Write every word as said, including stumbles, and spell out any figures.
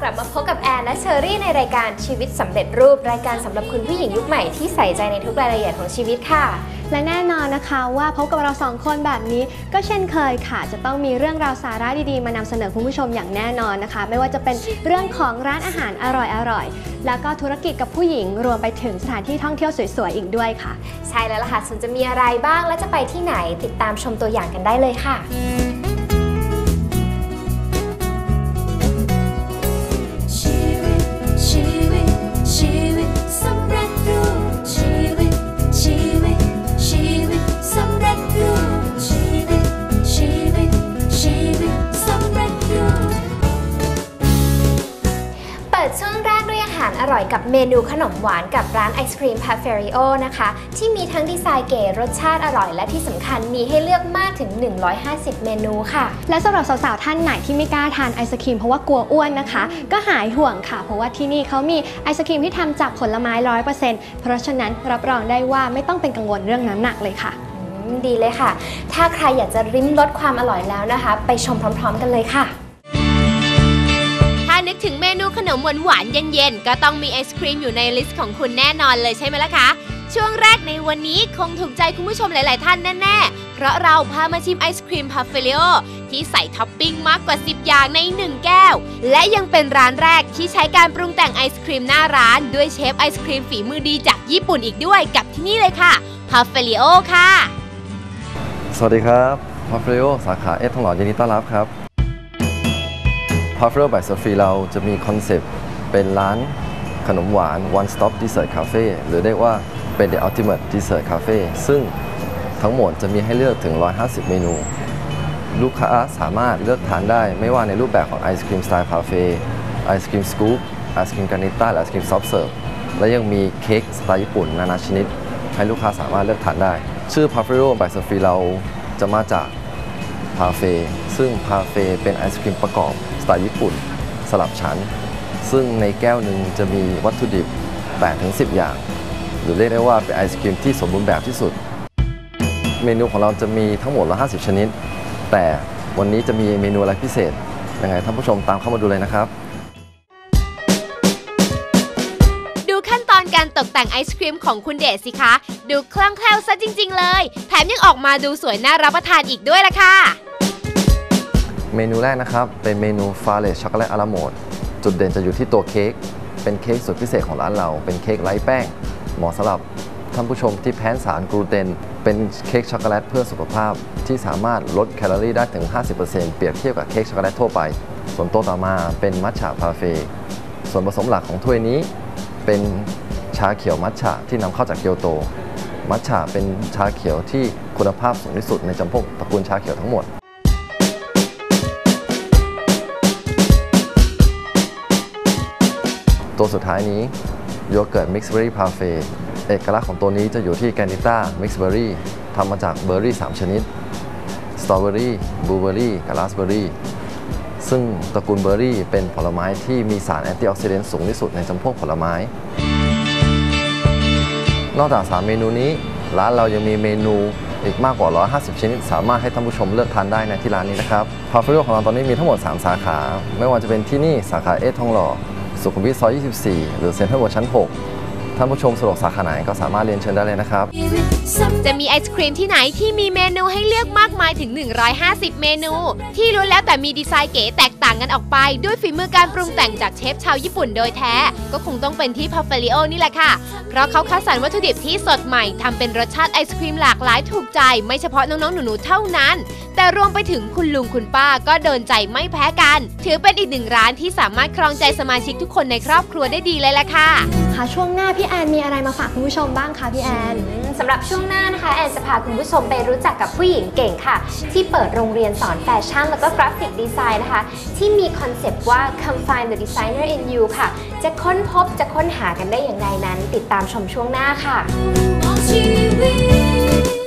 กลับมาพบกับแอนและเชอรี่ในรายการชีวิตสำเร็จรูปรายการสำหรับคุณผู้หญิงยุคใหม่ที่ใส่ใจในทุกรายละเอียดของชีวิตค่ะและแน่นอนนะคะว่าพบกับเราสองคนแบบนี้ก็เช่นเคยค่ะจะต้องมีเรื่องราวสาระดีๆมานำเสนอคุณผู้ชมอย่างแน่นอนนะคะไม่ว่าจะเป็นเรื่องของร้านอาหารอร่อยๆแล้วก็ธุรกิจกับผู้หญิงรวมไปถึงสถานที่ท่องเที่ยวสวยๆอีกด้วยค่ะใช่แล้วล่ะค่ะส่วนจะมีอะไรบ้างและจะไปที่ไหนติดตามชมตัวอย่างกันได้เลยค่ะช่วงแรกด้วยอาหารอร่อยกับเมนูขนมหวานกับร้านไอศครีม Paffario นะคะที่มีทั้งดีไซน์เก๋รสชาติอร่อยและที่สำคัญมีให้เลือกมากถึงหนึ่งร้อยห้าสิบเมนูค่ะและสำหรับสาวๆท่านไหนที่ไม่กล้าทานไอศครีมเพราะว่ากลัวอ้วนนะคะก็หายห่วงค่ะเพราะว่าที่นี่เขามีไอศครีมที่ทำจากผลไม้ ร้อยเปอร์เซ็นต์ เพราะฉะนั้นรับรองได้ว่าไม่ต้องเป็นกังวลเรื่องน้ำหนักเลยค่ะดีเลยค่ะถ้าใครอยากจะริมรสความอร่อยแล้วนะคะไปชมพร้อมๆกันเลยค่ะถ้านึกถึงเมนูขนมหวานๆเย็นๆก็ต้องมีไอศครีมอยู่ในลิสต์ของคุณแน่นอนเลยใช่ไหมล่ะคะช่วงแรกในวันนี้คงถูกใจคุณผู้ชมหลายๆท่านแน่ๆเพราะเราพามาชิมไอศครีม Paffario ที่ใส่ท็อปปิ้งมากกว่าสิบอย่างในหนึ่งแก้วและยังเป็นร้านแรกที่ใช้การปรุงแต่งไอศครีมหน้าร้านด้วยเชฟไอศครีมฝีมือดีจากญี่ปุ่นอีกด้วยกับที่นี่เลยค่ะ Paffario ค่ะสวัสดีครับ Paffario สาขาเอสทองหล่อยินดีต้อนรับครับ Paffario by Sophie เราจะมีคอนเซปต์เป็นร้านขนมหวาน One Stop Dessert Cafe หรือเรียกว่าเป็น The Ultimate Dessert Cafe ซึ่งทั้งหมดจะมีให้เลือกถึงหนึ่งร้อยห้าสิบเมนูลูกค้าสามารถเลือกทานได้ไม่ว่าในรูปแบบของไอศครีมสไตล์คาเฟ่ไอศครีมสกู๊ปไอศครีมกานิต้าและไอศครีมซอฟต์เสิร์ฟและยังมีเค้กสไตล์ญี่ปุ่นนานาชนิดให้ลูกค้าสามารถเลือกทานได้ชื่อ Paffario by Sophie เราจะมาจากพาเฟ่ซึ่งพาเฟ่เป็นไอศครีมประกอบสไตล์ญี่ปุ่นสลับชั้นซึ่งในแก้วหนึ่งจะมีวัตถุดิบ แปดถึงสิบ อย่างหรือเรียกได้ว่าเป็นไอศครีมที่สมบูรณ์แบบที่สุดเมนูของเราจะมีทั้งหมดหนึ่งร้อยห้าสิบชนิดแต่วันนี้จะมีเมนูอะไรพิเศษยังไงท่านผู้ชมตามเข้ามาดูเลยนะครับดูขั้นตอนการตกแต่งไอศครีมของคุณเดชสิคะดูคล่องแคล่วซะจริงๆเลยแถมยังออกมาดูสวยน่ารับประทานอีกด้วยล่ะค่ะเมนูแรกนะครับเป็นเมนูฟาเลตช็อกโกแลตอะลาโมดจุดเด่นจะอยู่ที่ตัวเค้กเป็นเค้กสุดพิเศษของร้านเราเป็นเค้กไร้แป้งเหมาะสำหรับท่านผู้ชมที่แพ้สารกลูเตนเป็นเค้กช็อกโกแลตเพื่อสุขภาพที่สามารถลดแคลอรี่ได้ถึง ห้าสิบเปอร์เซ็นต์ เปรียบเทียบกับเค้กช็อกโกแลตทั่วไปส่วนตัวต่อมาเป็นมัทฉะพาเฟ่ส่วนผสมหลักของถ้วยนี้เป็นชาเขียวมัทฉะที่นำเข้าจากเกียวโตมัทฉะเป็นชาเขียวที่คุณภาพสูงที่สุดในจำพวกตระกูลชาเขียวทั้งหมดตัวสุดท้ายนี้โยเกิร์ตมิกซ์เบอร์รี่พาเฟ่เอกลักษณ์ของตัวนี้จะอยู่ที่แกนิต้ามิกซ์เบอร์รี่ทำมาจากเบอร์รี่สามชนิดสตรอเบอรี่บลูเบอร์รี่กับราสเบอร์รี่ซึ่งตระกูลเบอร์รี่เป็นผลไม้ที่มีสารแอนตี้ออกซิเดนต์สูงที่สุดในจำพวกผลไม้นอกจากสามเมนูนี้ร้านเรายังมีเมนูอีกมากกว่าหนึ่งร้อยห้าสิบชนิดสามารถให้ท่านผู้ชมเลือกทานได้ในที่ร้านนี้นะครับ Paffario ของเราตอนนี้มีทั้งหมดสามสาขาไม่ว่าจะเป็นที่นี่สาขาเอสทองหล่อสุขุมวิทซอยยี่สิบสี่หรือเซ็นทรัลเวิลด์ชั้นหกท่านผู้ชมสะดวกสาขาไหนก็สามารถเรียนเชิญได้เลยนะครับจะมีไอศครีมที่ไหนที่มีเมนูให้เลือกมากมายถึงหนึ่งร้อยห้าสิบเมนูที่ล้วนแล้วแต่มีดีไซน์เก๋แตกต่างกันออกไปด้วยฝีมือการปรุงแต่งจากเชฟชาวญี่ปุ่นโดยแท้ก็คงต้องเป็นที่ Paffario นี่แหละค่ะเพราะเขาคัดสรรวัตถุดิบที่สดใหม่ทำเป็นรสชาติไอศครีมหลากหลายถูกใจไม่เฉพาะน้องๆหนูๆเท่านั้นแต่รวมไปถึงคุณลุงคุณป้าก็โดนใจไม่แพ้กันถือเป็นอีกหนึ่งร้านที่สามารถครองใจสมาชิกทุกคนในครอบครัวได้ดีเลยล่ะค่ะค่ะช่วงหน้าพี่แอนมีอะไรมาฝากคุณผู้ชมบ้างคะพี่แอนสำหรับช่วงหน้านะคะแอนจะพาคุณผู้ชมไปรู้จักกับผู้หญิงเก่งค่ะที่เปิดโรงเรียนสอนแฟชั่นแล้วก็กราฟิกดีไซน์นะคะที่มีคอนเซปต์ว่า Come Find the Designer in You ค่ะจะค้นพบจะค้นหากันได้อย่างไรนั้นติดตามชมช่วงหน้าค่ะ